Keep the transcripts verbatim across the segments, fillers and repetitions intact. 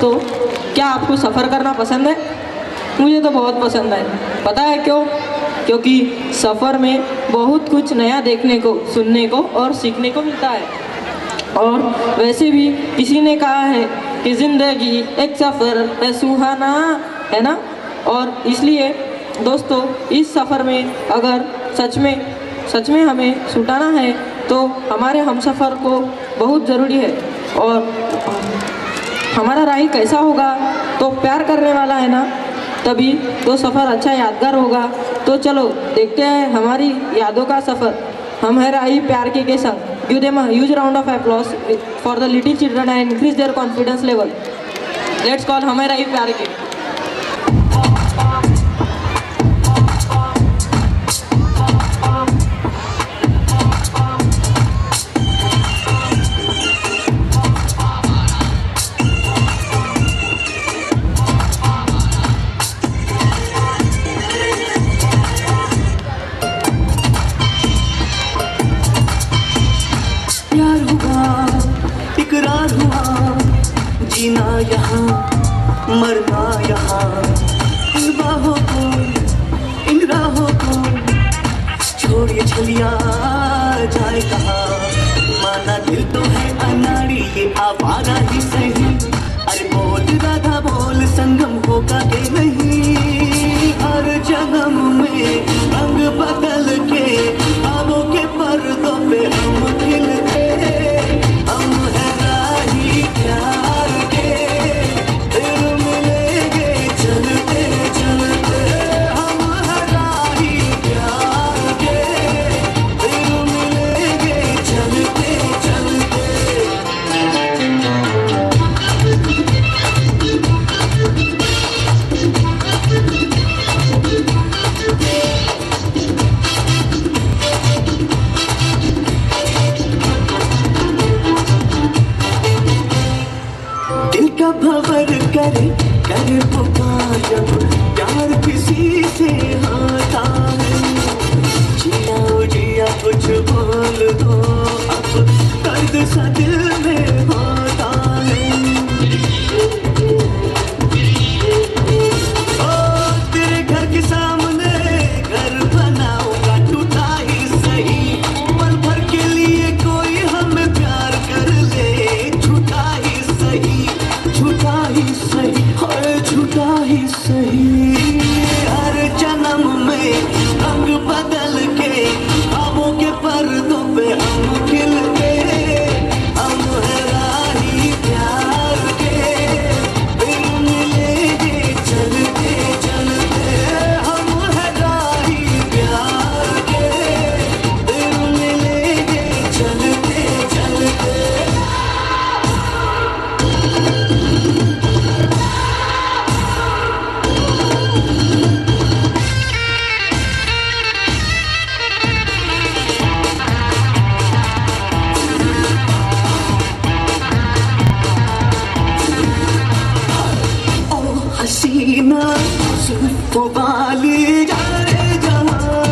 दोस्तों, क्या आपको सफ़र करना पसंद है? मुझे तो बहुत पसंद है। पता है क्यों? क्योंकि सफ़र में बहुत कुछ नया देखने को, सुनने को और सीखने को मिलता है। और वैसे भी किसी ने कहा है कि ज़िंदगी एक सफ़र है सुहाना, है ना? और इसलिए दोस्तों, इस सफ़र में अगर सच में सच में हमें छुटाना है तो हमारे हमसफ़र को बहुत ज़रूरी है। और हमारा राही कैसा होगा? तो प्यार करने वाला है ना, तभी तो सफ़र अच्छा यादगार होगा। तो चलो देखते हैं हमारी यादों का सफ़र। हम है राही प्यार के के संग। Give them a huge round of applause for the little children and increase their confidence level. Let's call हम है राही प्यार के। प्यार हुआ, इकरार हुआ, जीना यहाँ, मरना यहाँ। इन बाहों को, इन राहों को छोड़ ये छलिया जाए कहाँ। माना दिल तो है अनाड़ी, ये आवारा ही सही। अरे बोल राधा बोल, संगम होगा कि नहीं। हर जन्म में रंग बदल के ख्वाबों के पर्दों पे हम खिलते। हम है राही प्यार के, फिर मिलेंगे चलते चलते। हम है राही प्यार के, फिर मिलेंगे चलते चलते। दिल का भंवर करे करे पुकार, जब प्यार किसी से आता है। जिया जिया कुछ बोल दो, अब दर्द सा दिल में होता है। ओ तेरे घर के सामने घर बनाऊंगा, टूटा ही सही। पल भर के लिए कोई हमें प्यार कर ले, झूठा ही सही, झूठा ही सही, हर झूठा ही सही। हर जन्म में रंग बदल के ख्वाबों के पर्दों पे हम खिलते। हम है राही प्यार के, फिर मिलेंगे चलते चलते। हम है राही प्यार के, फिर मिलेंगे चलते चलते। हसीना जुल्फों वाली जाने जहाँ,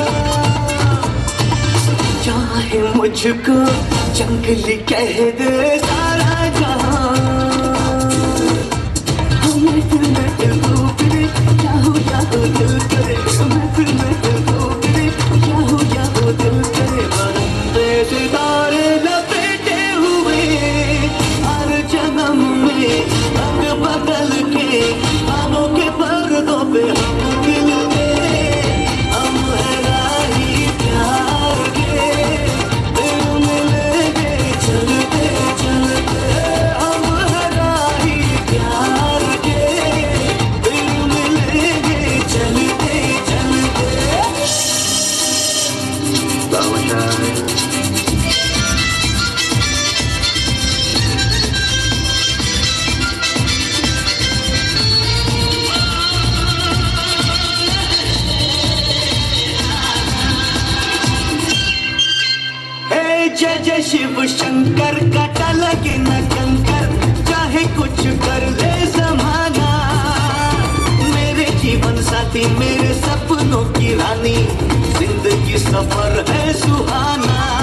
चाहे मुझको जंगली कह दे सारा जहाँ। हमें फिर मैं दिल को करे, याहू याहू दिल करे। हमें फिर मैं दिल को करे, याहू याहू दिल करे। बरंदे सितारे लपेटे हुए, हर जन्म में रंग बदल के ख्वाबों के पर्दों पे हम खिलते। हम है राही प्यार के, फिर मिलेंगे चलते चलते। हम है राही प्यार के, फिर मिलेंगे चलते चलते। जय जय शिव शंकर, काटा लगे न कंकर, चाहे कुछ कर ले जमाना। मेरे जीवन साथी, मेरे सपनों की रानी, जिंदगी सफर है सुहाना।